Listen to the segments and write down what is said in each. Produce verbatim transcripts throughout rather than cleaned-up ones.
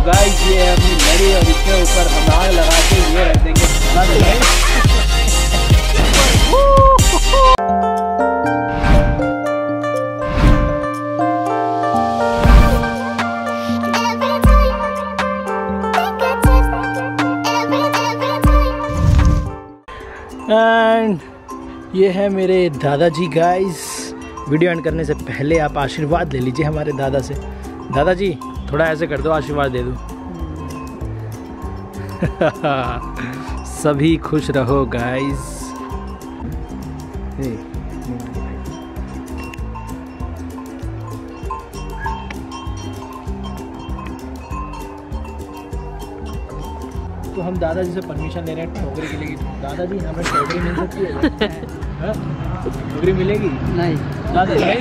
Guys ये है अपनी लड़ी और इसके ऊपर हम आग लगा के ये रख देंगे। एंड ये है मेरे दादाजी गाइस। वीडियो एंड करने से पहले आप आशीर्वाद ले लीजिए हमारे दादा से। दादाजी थोड़ा ऐसे कर दो, आशीर्वाद दे दो। सभी खुश रहो गाइस। तो हम दादाजी से परमिशन ले रहे हैं टोकरी के लिए। दादाजी हमें टोकरी मिल सकती है? टोकरी मिलेगी? नहीं दादा नहीं।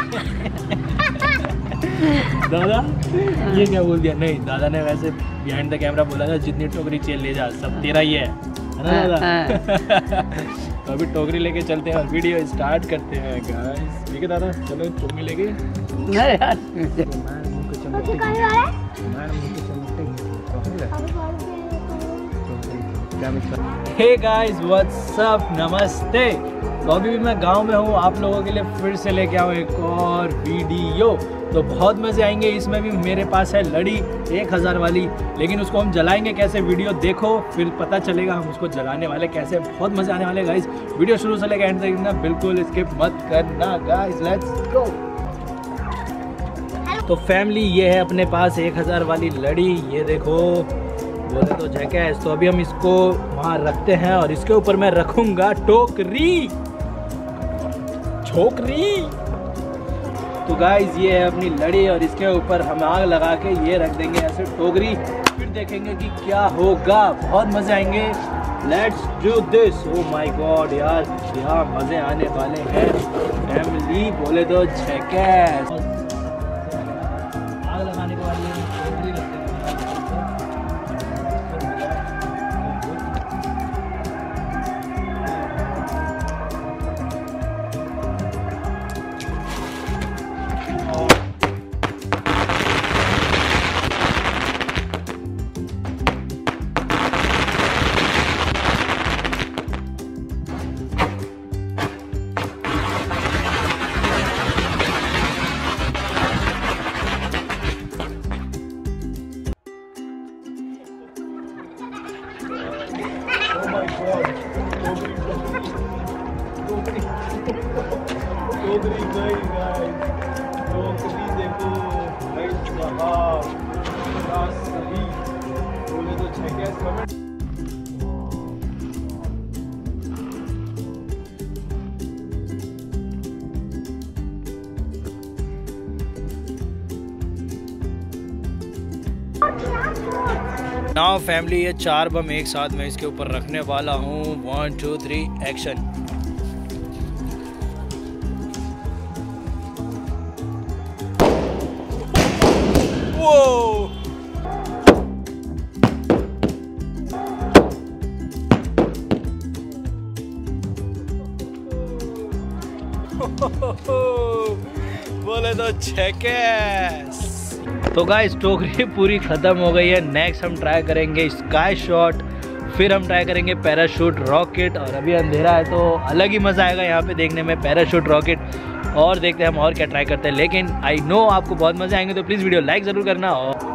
दादा ये क्या बोल दिया? नहीं, दादा ने वैसे बिहाइंड द कैमरा बोला था जितनी टोकरी चाहिए ले जा, सब तेरा ही है ना दादा? तो अभी टोकरी लेके चलते हैं और वीडियो स्टार्ट करते हैं गाइस। ठीक है दादा, चलो टोकरी लेके। नहीं यार हे गाइस व्हाट्स अप, नमस्ते। तो अभी भी मैं गांव में हूँ, आप लोगों के लिए फिर से लेके आऊँ एक और वीडियो। तो बहुत मज़े आएंगे इसमें भी। मेरे पास है लड़ी एक हज़ार वाली, लेकिन उसको हम जलाएंगे कैसे वीडियो देखो, फिर पता चलेगा हम उसको जलाने वाले कैसे। बहुत मज़े आने वाले गाइस। वीडियो शुरू से लेकर एंड तक देखना, बिल्कुल स्किप मत करना गाइस। Let's go. तो फैमिली ये है अपने पास एक हज़ार वाली लड़ी, ये देखो बोले तो जैकेस। तो अभी हम इसको वहाँ रखते हैं और इसके ऊपर मैं रखूँगा टोकरी छोकरी। तो गाइस ये है अपनी लड़ी और इसके ऊपर हम आग लगा के ये रख देंगे ऐसे टोकरी। फिर देखेंगे कि क्या होगा, बहुत मजे आएंगे। Let's do this. Oh my god यार, क्या मजे आने वाले हैं फैमिली। बोले तो जैकेस। आग लगाने के बाद ये टोकरी रख देंगे। टोकरी गई गाइस, टोकरी देखो भाई साहब, क्या सही। बोले तो जैकेस कमेंट। नाउ फैमिली ये चार बम एक साथ मैं इसके ऊपर रखने वाला हूँ। One two three action. वो बोले तो जैकेस। तो गाइस टोकरी पूरी ख़त्म हो गई है। नेक्स्ट हम ट्राई करेंगे स्काई शॉट, फिर हम ट्राई करेंगे पैराशूट रॉकेट। और अभी अंधेरा है तो अलग ही मज़ा आएगा यहाँ पे देखने में, पैराशूट रॉकेट। और देखते हैं हम और क्या ट्राई करते हैं। लेकिन आई नो आपको बहुत मज़े आएंगे, तो प्लीज़ वीडियो लाइक ज़रूर करना। और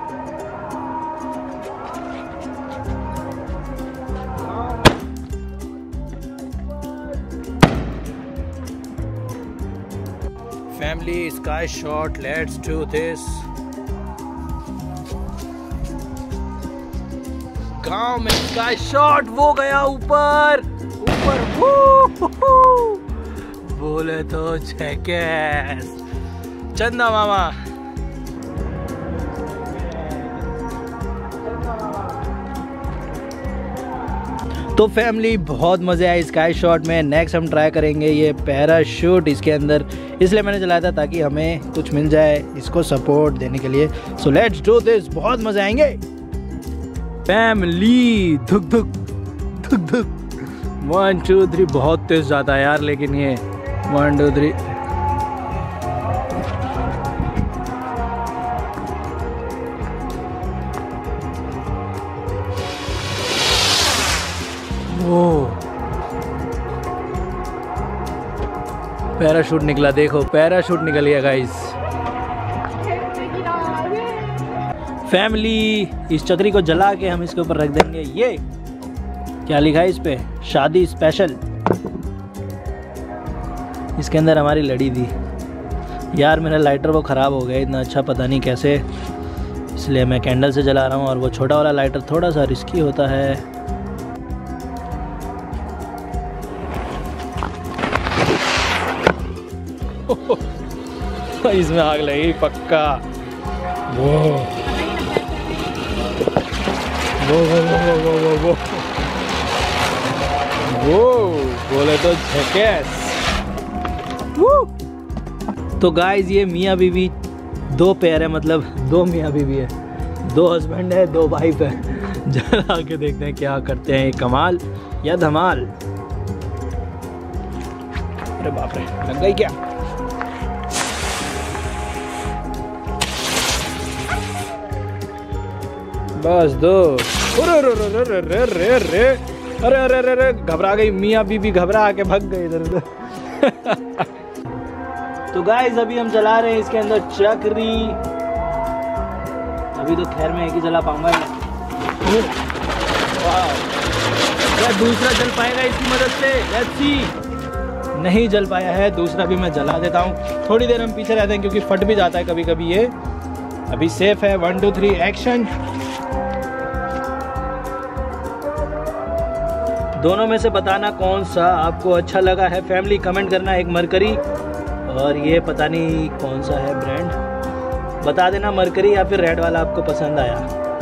family sky shot, let's do this. गांव में स्काई शॉट, वो गया ऊपर ऊपर, वो बोले तो जैकेस। चंदा मामा तो फैमिली बहुत मज़े आए स्काई शॉट में। नेक्स्ट हम ट्राई करेंगे ये पैराशूट इसके अंदर, इसलिए मैंने चलाया था ताकि हमें कुछ मिल जाए इसको सपोर्ट देने के लिए। सो लेट्स डू दिस, बहुत मज़े आएंगे फैमिली। धुक धुक धुक धुक, वन टू थ्री। बहुत तेज जाता है यार, लेकिन ये वन टू थ्री। पैराशूट निकला, देखो पैराशूट निकल गया गाइस। फैमिली, इस चक्री को जला के हम इसके ऊपर रख देंगे। ये क्या लिखा है इस पे? शादी स्पेशल। इसके अंदर हमारी लड़ी थी यार। मेरा लाइटर वो ख़राब हो गया इतना अच्छा, पता नहीं कैसे, इसलिए मैं कैंडल से जला रहा हूँ। और वो छोटा वाला लाइटर थोड़ा सा रिस्की होता है। इसमें आग लगी पक्का। वो वो वो वो वो वो वो वो बोले तो झकेस। तो गाइस ये मियाँ बीवी दो पेयर है, मतलब दो मियाँ बीवी है, दो हस्बैंड है, दो वाइफ है। जरा आके देखते हैं क्या करते हैं, कमाल या धमाल। अरे बाप रे, लग गई क्या? बस दो। अरे अरे अरे अरे अरे अरे अरे अरे अरे अरे घबरा गई मियाँ बीबी, घबरा के भाग गए इधर उधर। तो गाइस अभी हम जला रहे हैं इसके अंदर चक्री। अभी तो खैर मैं एक ही जला पाऊंगा। क्या दूसरा जल पाएगा इसकी मदद से? Let's see. नहीं जल पाया है, दूसरा भी मैं जला देता हूँ। थोड़ी देर हम पीछे रहते हैं क्योंकि फट भी जाता है कभी कभी ये। अभी सेफ है। One two three action. दोनों में से बताना कौन सा आपको अच्छा लगा है। फैमिली कमेंट करना। एक मरकरी और ये पता नहीं कौन सा है ब्रांड, बता देना मरकरी या फिर रेड वाला आपको पसंद आया।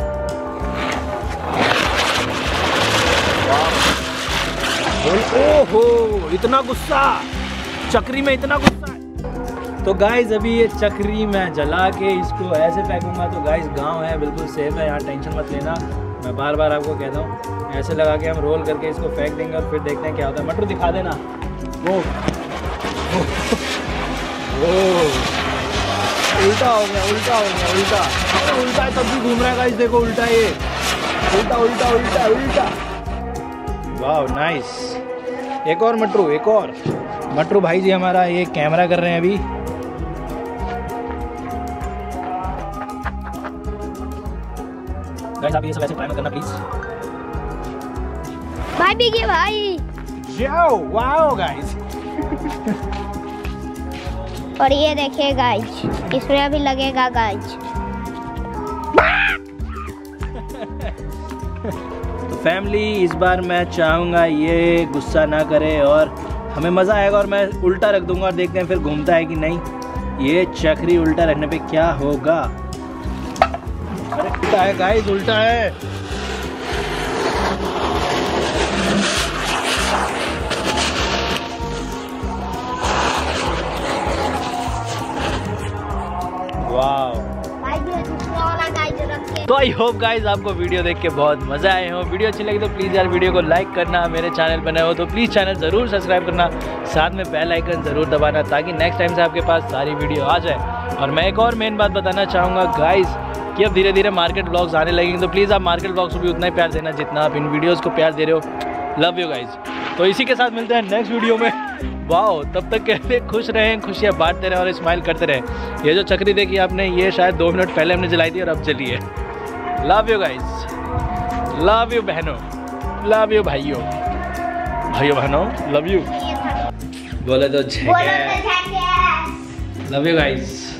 ओहो इतना गुस्सा, चक्री में इतना गुस्सा। तो गाइस अभी ये चक्री मैं जला के इसको ऐसे फेंकूंगा। तो गाइस गांव है, बिल्कुल सेफ है, यहाँ टेंशन मत लेना। मैं बार बार आपको कहता हूँ, ऐसे लगा के हम रोल करके इसको फेंक देंगे और फिर देखते हैं क्या होता है। मटर दिखा देना। वो, वो, वो उल्टा हो गया, उल्टा हो गया, उल्टा उल्टा है, तब भी घूम रहा है गाइस। देखो उल्टा, ये उल्टा उल्टा उल्टा उल्टा। वाह नाइस। एक और मटरू, एक और मटरू भाई जी हमारा ये कैमरा कर रहे हैं अभी। गाइस आप ये सब ऐसे ट्राई मत करना प्लीज। भाई भी ये भाई जाओ। Wow guys. और ये देखिए गाइस, इसमें अभी लगेगा गाइस। तो फैमिली इस बार मैं चाहूँगा ये गुस्सा ना करे और हमें मज़ा आएगा। और मैं उल्टा रख दूंगा और देखते हैं फिर घूमता है कि नहीं। ये चक्री उल्टा रखने पे क्या होगा। अरे उल्टा है गाइस, उल्टा है। वाव। तो आई होप गाइज आपको वीडियो देख के बहुत मजा आए हो। वीडियो अच्छी लगी तो प्लीज़ यार वीडियो को लाइक करना। मेरे चैनल पर नए हो तो प्लीज़ चैनल ज़रूर सब्सक्राइब करना, साथ में बेल आइकन ज़रूर दबाना ताकि नेक्स्ट टाइम से आपके पास सारी वीडियो आ जाए। और मैं एक और मेन बात बताना चाहूँगा गाइज कि अब धीरे धीरे मार्केट ब्लॉग्स आने लगेंगे, तो प्लीज़ आप मार्केट ब्लॉग्स को भी उतना ही प्यार देना जितना आप इन वीडियोज़ को प्यार दे रहे हो। Love you guys. तो इसी के साथ मिलते हैं नेक्स्ट वीडियो में। वाओ, तब तक के लिए खुश रहें, खुशियाँ बांटते रहें और स्माइल करते रहें। ये जो चक्री देखी आपने, ये शायद दो मिनट पहले हमने जलाई थी और अब जली है। Love you guys, love you बहनों, लव यू भाइयों, भाइयों बहनों, लव यू। बोले तो झकेस। Love you guys.